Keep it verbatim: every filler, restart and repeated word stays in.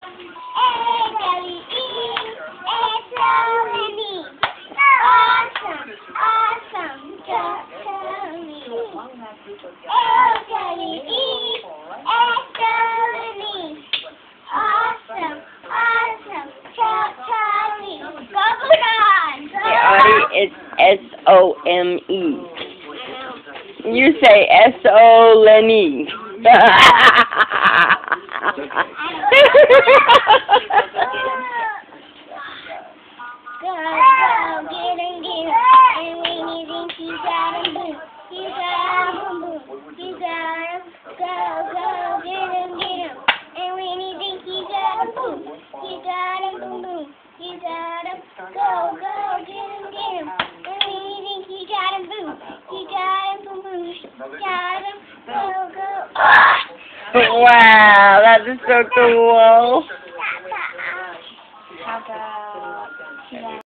Awesome, awesome, just tell me. Oh, Daddy, tell me. Awesome, awesome, just tell me. Bubble on. Yeah, Audie, it's S O M E. You say S O Lenny. Go, go, get him, get him. And when you think you got him, boom. You got him, boom, boom. You got him. Go, go, get him, get him. And when you think you got him, boom. You got him, boom, boom. You got him. Go, go, get him, get him. And when you think you got him, boom. You got him, boom, boom. Got him. Go, go. Wow, that is so cool. How about